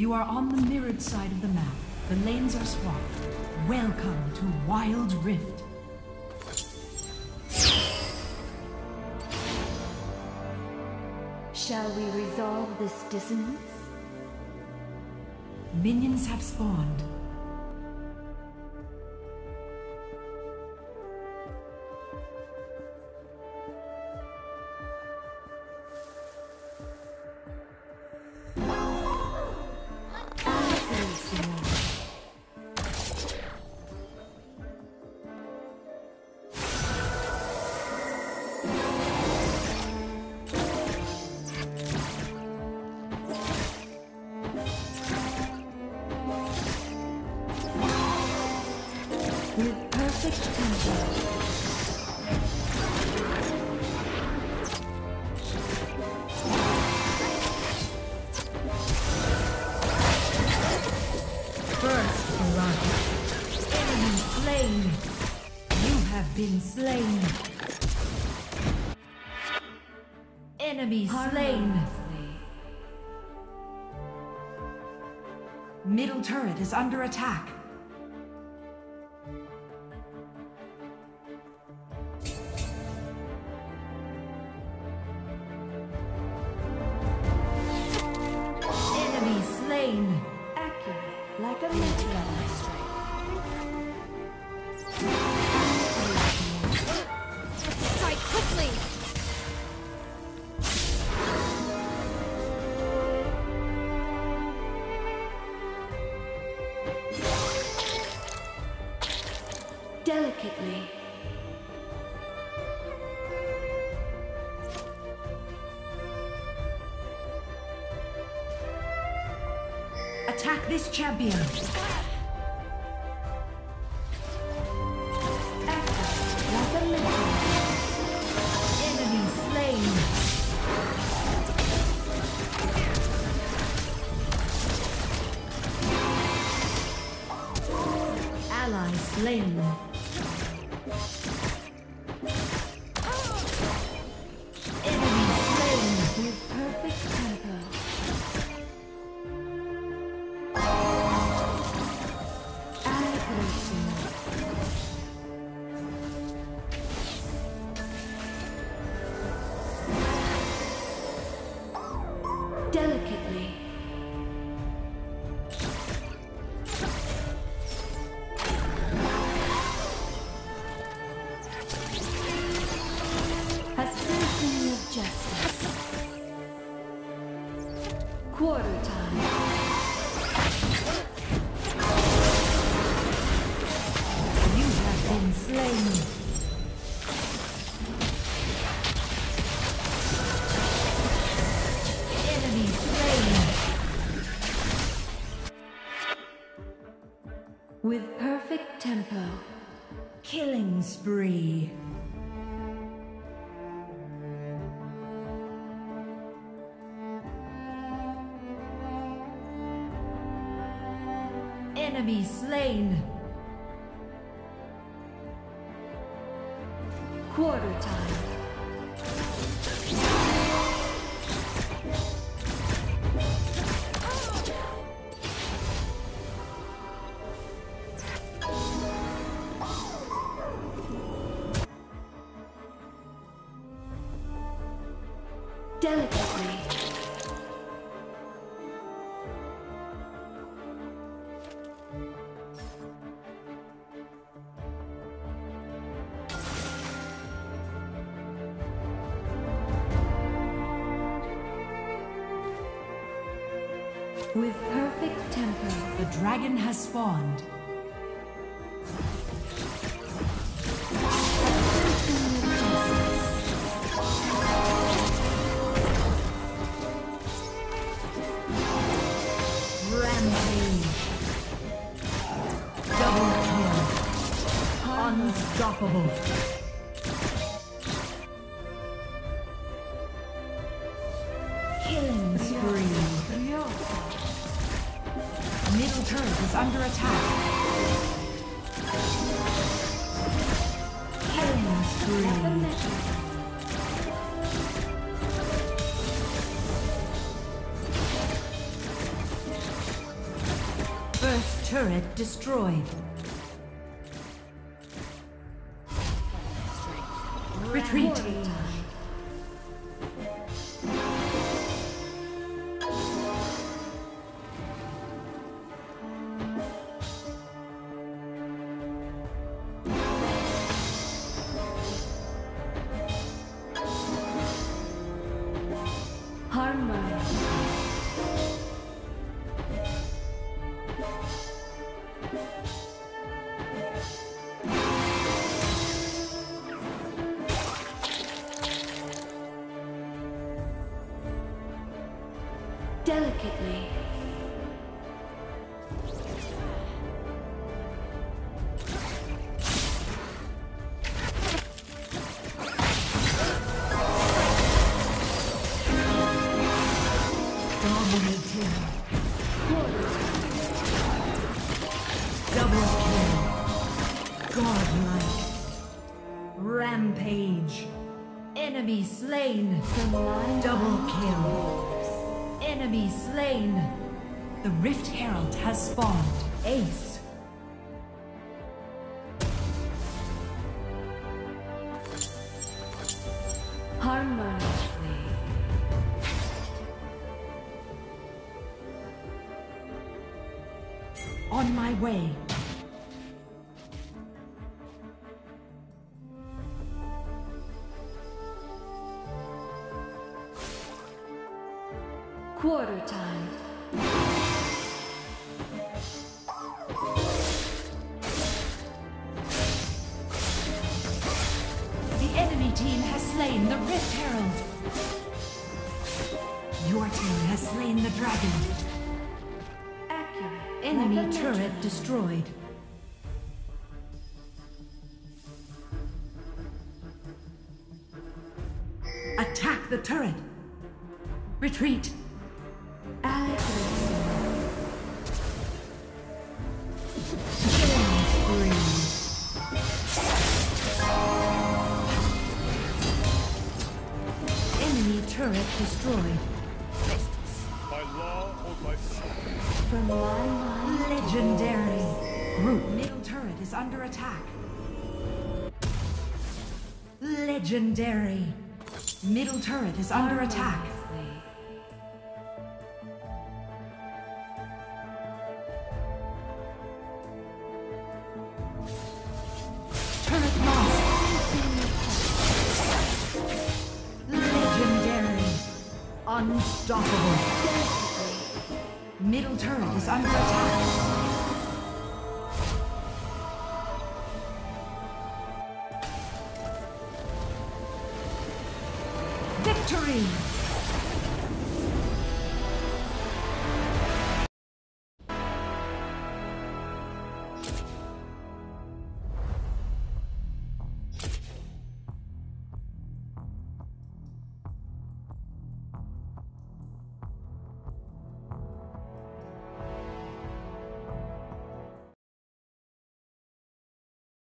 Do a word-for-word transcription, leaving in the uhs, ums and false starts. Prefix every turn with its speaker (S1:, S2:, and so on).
S1: You are on the mirrored side of the map. The lanes are swapped. Welcome to Wild Rift.
S2: Shall we resolve this dissonance?
S1: Minions have spawned.
S2: With perfect tempo.
S1: First blood. Enemy slain. You have been slain. Enemy slain. Middle turret is under attack. Enemy slain.
S2: Accurate, like a meteor strike.
S3: Strike quickly!
S2: Delicately.
S1: Attack this champion.
S2: Like a meteor.
S1: Enemy slain. Ally slain. Enemy slain.
S2: With perfect tempo. Delicately. A symphony of justice. Quarter time.
S1: You have been slain. Enemy slain.
S2: With perfect tempo.
S1: Killing spree. Enemy slain.
S2: Quarter time. Delicately. With perfect tempo.
S1: The dragon has spawned. Rampage. Double kill. Unstoppable. Killing spree. Middle turret is under attack. Killing spree. turret destroyed. Retreat.
S2: Delicately.
S1: Dominating. Double kill. Godlike. Rampage. Enemy slain. Double kill. Enemy slain. The Rift Herald has spawned. Ace.
S2: Harmoniously.
S1: On my way.
S2: Quarter time.
S1: The enemy team has slain the Rift Herald. Your team has slain the dragon.
S2: Accurate.
S1: Enemy
S2: Like a
S1: turret
S2: legend.
S1: destroyed. Attack the turret. Retreat.
S2: Accuracy.
S1: Killing spree. Enemy turret destroyed.
S3: By law or by sword?
S2: From my mind.
S1: Legendary. Group middle turret is under attack. Legendary. Middle turret is under attack.
S2: Harmoniously.
S1: Turret lost. Legendary. Unstoppable. Middle turret is under attack.